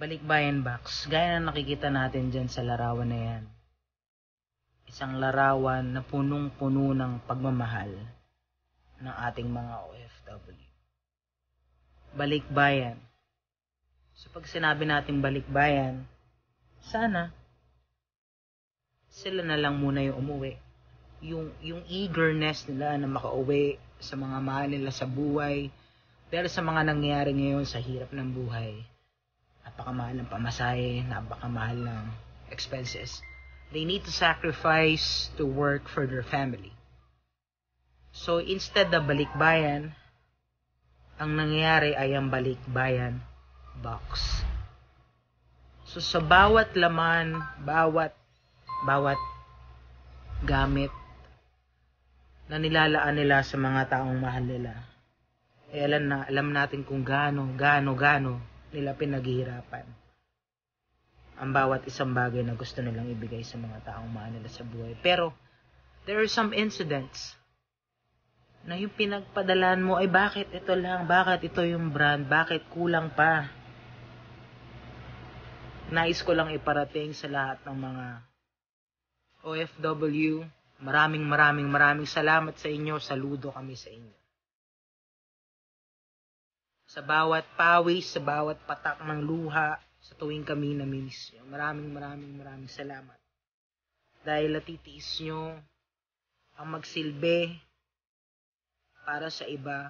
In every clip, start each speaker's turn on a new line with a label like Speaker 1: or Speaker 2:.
Speaker 1: Balikbayan Box, gaya na nakikita natin dyan sa larawan na yan. Isang larawan na punong-puno ng pagmamahal ng ating mga OFW. Balikbayan. So pag sinabi natin balikbayan, sana sila na lang muna yung umuwi. Yung eagerness nila na makauwi sa mga mahal nila sa buhay, dahil sa mga nangyayari ngayon sa hirap ng buhay. Napakamahal ng pamasahe, napakamahal ng expenses. They need to sacrifice to work for their family. So instead of balikbayan, ang nangyayari ay ang Balikbayan Box. So sa bawat laman, bawat gamit na nilalaan nila sa mga taong mahal nila, ay alam natin kung gaano nila pinaghihirapan ang bawat isang bagay na gusto nilang ibigay sa mga taong mahal nila sa buhay. Pero there are some incidents na yung pinagpadalaan mo ay bakit ito lang, bakit ito yung brand, bakit kulang pa. Nais ko lang iparating sa lahat ng mga OFW, maraming salamat sa inyo, saludo kami sa inyo. Sa bawat pawis, sa bawat patak ng luha, sa tuwing kami namimiss nyo. Maraming salamat. Dahil natitiis nyo ang magsilbi para sa iba,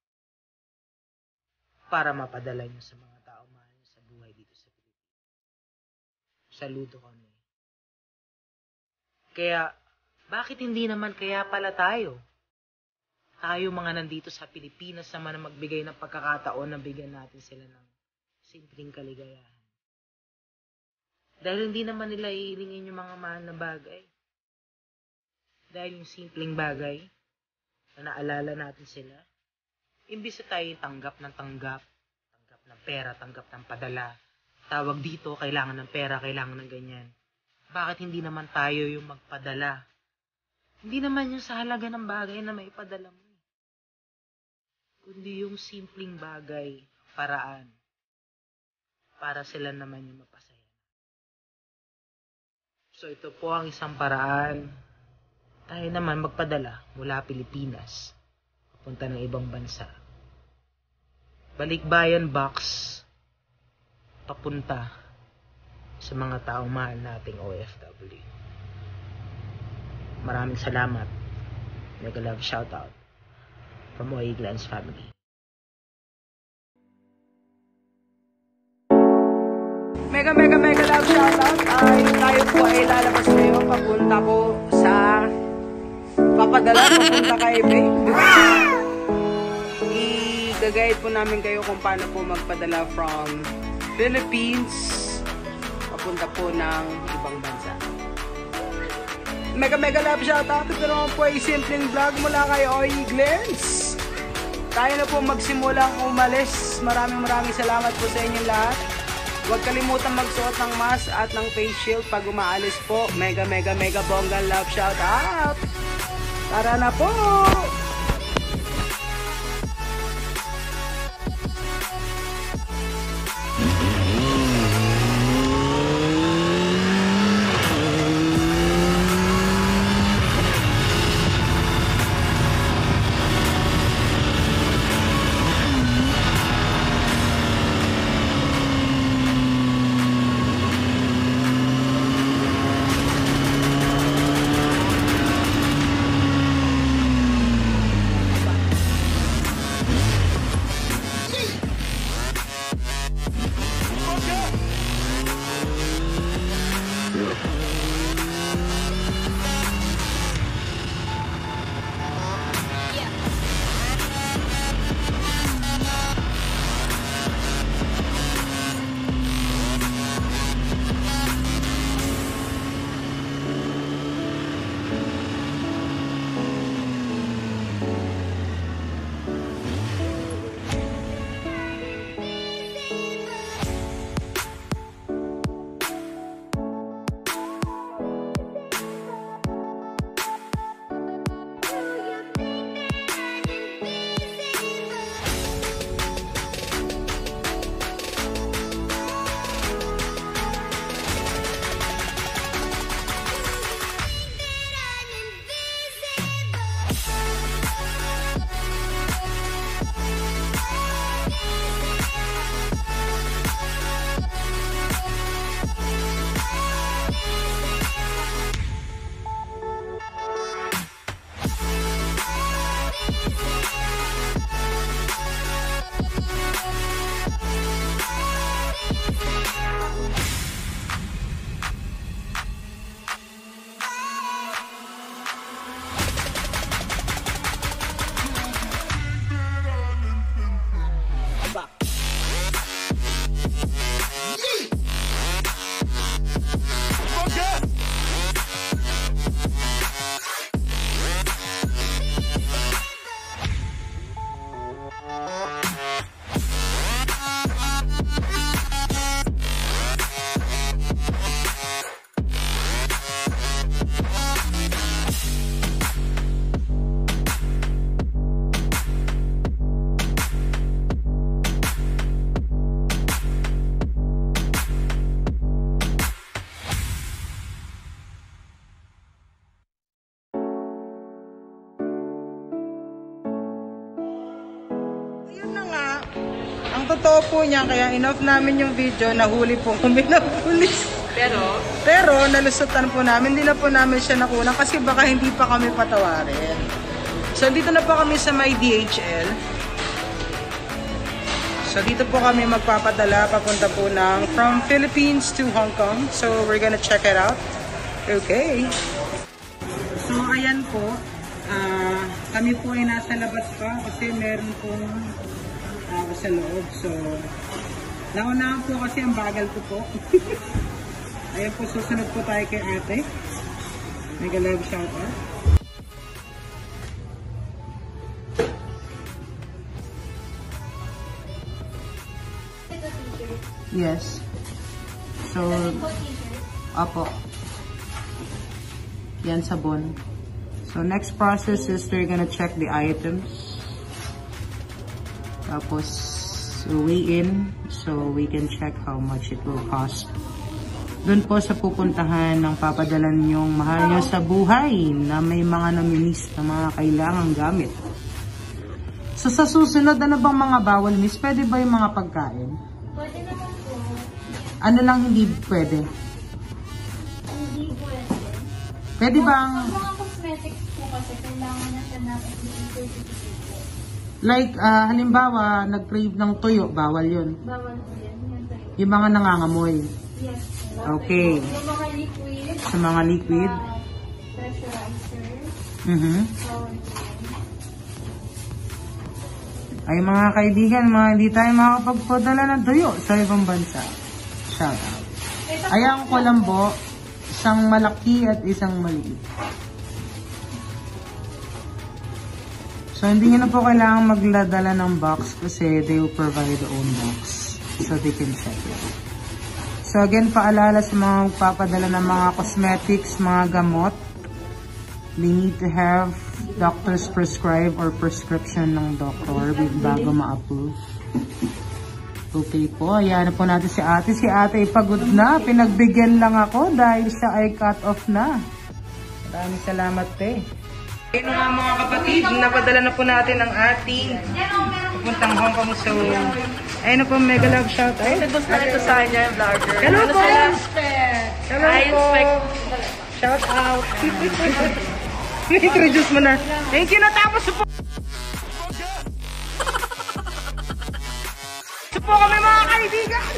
Speaker 1: para mapadala nyo sa mga tao mahal nyo sa buhay dito sa Pilipinas. Saludo kami. Kaya, bakit hindi naman kaya pala tayo? Tayo mga nandito sa Pilipinas naman na magbigay ng pagkakataon na bigyan natin sila ng simpleng kaligayahan. Dahil hindi naman nila ihilingin yung mga mahal na bagay. Dahil yung simpleng bagay na naalala natin sila, imbis na tayo tanggap ng pera, tanggap ng padala, tawag dito, kailangan ng pera, kailangan ng ganyan. Bakit hindi naman tayo yung magpadala? Hindi naman yung sa halaga ng bagay na maipadala mo. Kundi yung simpleng bagay, paraan, para sila naman yung mapasaya. So ito po ang isang paraan, tayo naman magpadala mula Pilipinas, papunta ng ibang bansa. Balikbayan Box, papunta sa mga taong mahal nating OFW. Maraming salamat. Mega love shoutout from OA Glenn's family.
Speaker 2: Mega love shoutout. Tayo po ay lalabas ngayon papunta po sa papadala kay Babe. I-guide po namin kayo kung paano po magpadala from Philippines papunta po ng ibang bansa. Mega love shoutout. Ito naman po ay simpleng vlog mula kay OA Glenn's. Tayo na po magsimulang umalis. Maraming salamat po sa inyong lahat. Huwag kalimutan magsuot ng mask at ng face shield pag umaalis po. Mega bonggang love shoutout. Tara na po! totoo po niya, kaya enough namin yung video, nahuli po kami ng pulis. Pero nalusutan po namin, hindi na po namin siya nakulang kasi baka hindi pa kami patawarin. So dito na po kami sa may DHL. So dito po kami magpapadala, papunta po ng from Philippines to Hong Kong. So we're gonna check it out. Okay. So ayan po, kami po ay nasa labas pa kasi meron pong sa loob. So naunahan po kasi ang bagal ko po. Ayan po, susunod po tayo kay ate. Mega love shoutout. Yes. So, apo. Yan sabon. So, next process is they're gonna check the items. Tapos, weigh in so we can check how much it will cost. Doon po sa pupuntahan ng papadalan yung mahal nyo sa buhay na may mga nominis na mga kailangang gamit. So sa susunod, ano bang mga bawal, miss? Pwede ba yung mga pagkain?
Speaker 3: Pwede naman po.
Speaker 2: Ano lang hindi pwede?
Speaker 3: Hindi pwede.
Speaker 2: Pwede bang...
Speaker 3: Ang mga cosmetics po kasi kailangan na siya na certificate po.
Speaker 2: Like, halimbawa, nag-crave ng tuyo, bawal yun.
Speaker 3: Bawal po yan. Yan tayo.
Speaker 2: Yung mga nangangamoy.
Speaker 3: Yes.
Speaker 2: Okay.
Speaker 3: Yung mga liquid.
Speaker 2: Sa mga liquid.
Speaker 3: Pressurizer.
Speaker 2: Mhm.
Speaker 3: Bawal po yan.
Speaker 2: Ay mga kaibigan, mga hindi tayo makapagpadala ng tuyo sa ibang bansa. Shout out. Ayan ko lang po, isang malaki at isang maliit. So hindi nyo na po kailangan magladala ng box kasi they will provide their own box. So they can check it. So again, paalala sa mga magpapadala ng mga cosmetics, mga gamot. They need to have doctor's prescribe or prescription ng doctor bago ma-approve. Okay po, ayan na po natin si ate. Si ate ipagod na, pinagbigyan lang ako dahil siya ay cut off na. Maraming salamat te. Ayun nga mga kapatid, napadala na po natin ang ating pupuntang Hong Kong. So, ayun na po, mega love shout out.
Speaker 4: Introduce na ito sa kanya yung vlogger.
Speaker 2: Hello po! Hello po! Shout out! Introduce mo na. Thank you, natapos po! Ito po kami mga kaibigan!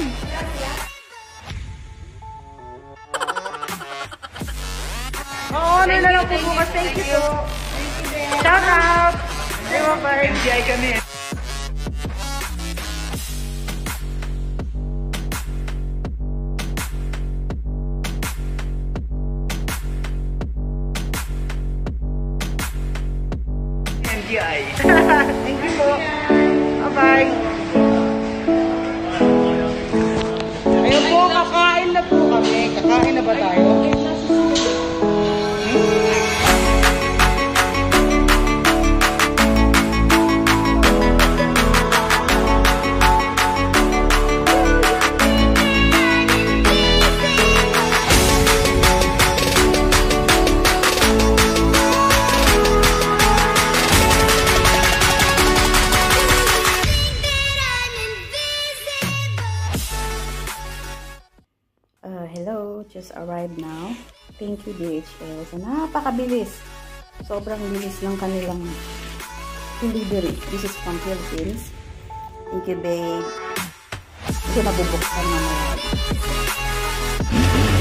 Speaker 2: Oo, ano na lang po bukas. Thank you po! Shout out! Ewan pa, MGI kami. MGI. Thank you po. Bye-bye. Ayun po, kakain na po kami. Kakain na ba tayo?
Speaker 5: Hello, just arrived now. Thank you DHL. So, napakabilis. Sobrang bilis ng kanilang delivery. This is from Philippines. Thank you, babe. Ito nabubuksan na naman.